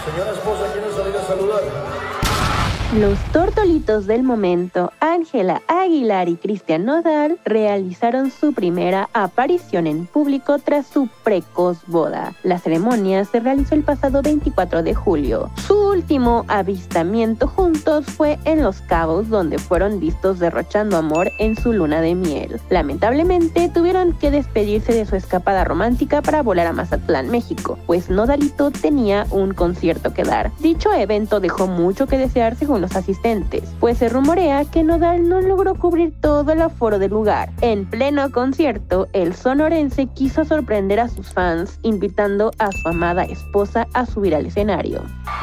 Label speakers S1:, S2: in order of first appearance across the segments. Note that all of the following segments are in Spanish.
S1: Señora esposa, ¿quiere salir a saludar?
S2: Los tortolitos del momento, Ángela Aguilar y Cristian Nodal, realizaron su primera aparición en público tras su precoz boda. La ceremonia se realizó el pasado 24 de julio. Su último avistamiento juntos fue en Los Cabos, donde fueron vistos derrochando amor en su luna de miel. Lamentablemente, tuvieron que despedirse de su escapada romántica para volar a Mazatlán, México, pues Nodalito tenía un concierto que dar. Dicho evento dejó mucho que desear según los asistentes, pues se rumorea que Nodal no logró cubrir todo el aforo del lugar. En pleno concierto, el sonorense quiso sorprender a sus fans, invitando a su amada esposa a subir al escenario.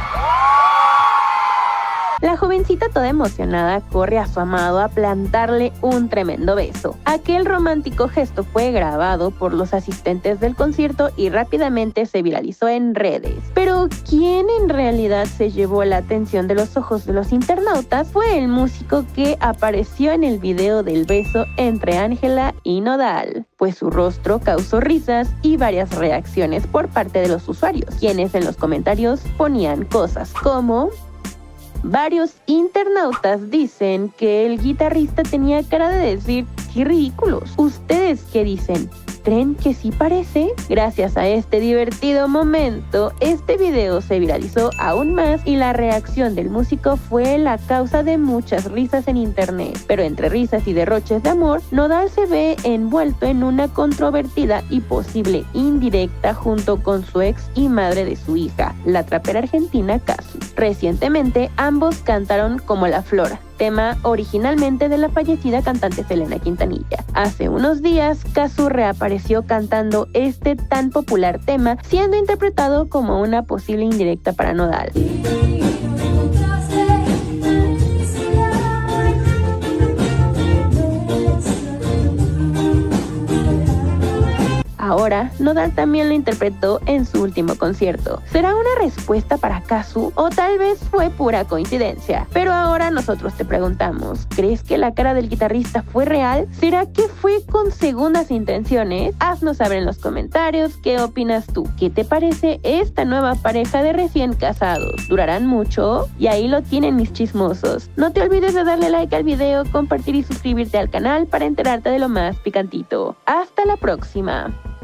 S2: La jovencita toda emocionada corre a su amado a plantarle un tremendo beso. Aquel romántico gesto fue grabado por los asistentes del concierto y rápidamente se viralizó en redes. Pero ¿quién en realidad se llevó la atención de los ojos de los internautas? Fue el músico que apareció en el video del beso entre Ángela y Nodal, pues su rostro causó risas y varias reacciones por parte de los usuarios, quienes en los comentarios ponían cosas como: varios internautas dicen que el guitarrista tenía cara de decir ¡qué ridículos! ¿Ustedes qué dicen? ¿Creen que sí parece? Gracias a este divertido momento, este video se viralizó aún más y la reacción del músico fue la causa de muchas risas en internet. Pero entre risas y derroches de amor, Nodal se ve envuelto en una controvertida y posible indirecta junto con su ex y madre de su hija, la trapera argentina Cazzu. Recientemente, ambos cantaron Como la Flor, tema originalmente de la fallecida cantante Selena Quintanilla. Hace unos días, Cazzu reapareció cantando este tan popular tema, siendo interpretado como una posible indirecta para Nodal. Ahora, Nodal también lo interpretó en su último concierto. ¿Será una respuesta para Cazzu o tal vez fue pura coincidencia? Pero ahora nosotros te preguntamos, ¿crees que la cara del guitarrista fue real? ¿Será que fue con segundas intenciones? Haznos saber en los comentarios qué opinas tú. ¿Qué te parece esta nueva pareja de recién casados? ¿Durarán mucho? Y ahí lo tienen, mis chismosos. No te olvides de darle like al video, compartir y suscribirte al canal para enterarte de lo más picantito. ¡Hasta la próxima!